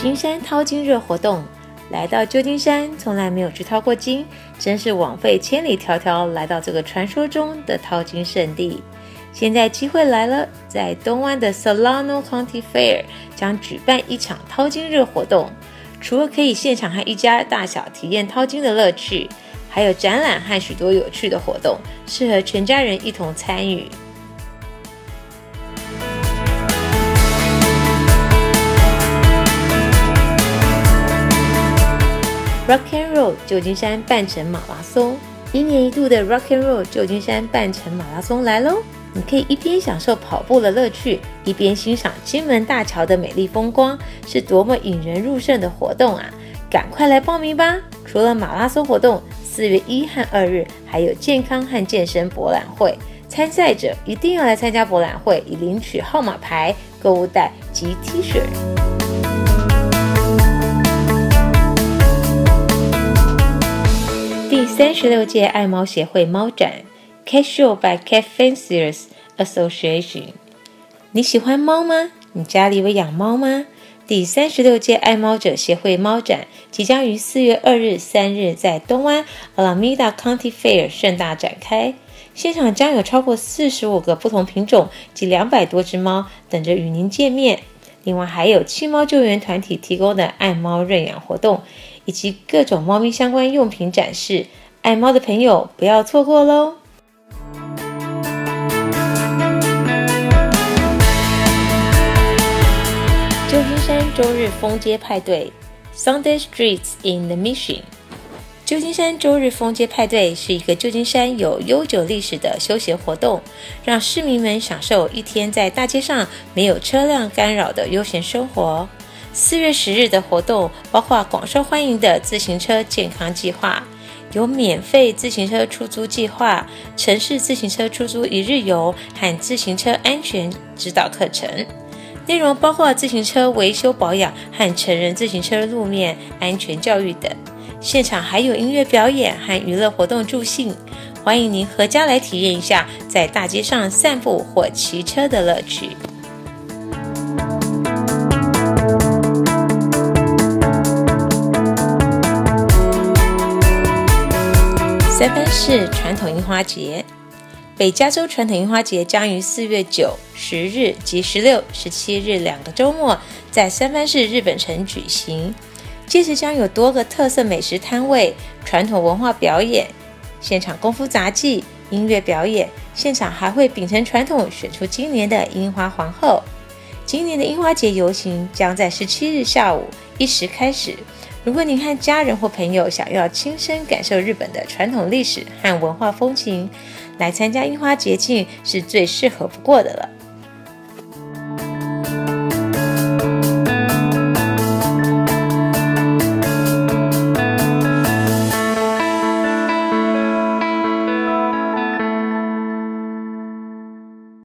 金山淘金热活动，来到旧金山从来没有去淘过金，真是枉费千里迢迢来到这个传说中的淘金圣地。现在机会来了，在东湾的 Solano County Fair 将举办一场淘金热活动，除了可以现场和一家大小体验淘金的乐趣，还有展览和许多有趣的活动，适合全家人一同参与。Rock and Roll 旧金山半程马拉松，一年一度的 Rock and Roll 旧金山半程马拉松来咯！你可以一边享受跑步的乐趣，一边欣赏金门大桥的美丽风光，是多么引人入胜的活动啊！赶快来报名吧！除了马拉松活动，4月1和2日还有健康和健身博览会，参赛者一定要来参加博览会，以领取号码牌、购物袋及 T 恤。第36届爱猫协会猫展 Cat Show by Cat Fanciers Association。 你喜欢猫吗？你家里有养猫吗？第36届爱猫者协会猫展即将于4月2日、3日在东湾 Alameda County Fair 盛大展开，现场将有超过45个不同品种及200多只猫等着与您见面。另外还有弃猫救援团体提供的爱猫认养活动，以及各种猫咪相关用品展示，爱猫的朋友不要错过咯！旧金山周日封街派对 Sunday Streets in the Mission。 旧金山周日封街派对是一个旧金山有悠久历史的休闲活动，让市民们享受一天在大街上没有车辆干扰的悠闲生活。4月10日的活动包括广受欢迎的自行车健康计划，有免费自行车出租计划、城市自行车出租1日游和自行车安全指导课程，内容包括自行车维修保养和成人自行车路面安全教育等。现场还有音乐表演和娱乐活动助兴，欢迎您阖家来体验一下在大街上散步或骑车的乐趣。三藩市传统樱花节，北加州传统樱花节将于4月9、10日及16、17日2个周末在三藩市日本城举行。届时将有多个特色美食摊位、传统文化表演、现场功夫杂技、音乐表演，现场还会秉承传统选出今年的樱花皇后。今年的樱花节游行将在17日下午1时开始。如果您和家人或朋友想要亲身感受日本的传统历史和文化风情，来参加樱花节庆是最适合不过的了。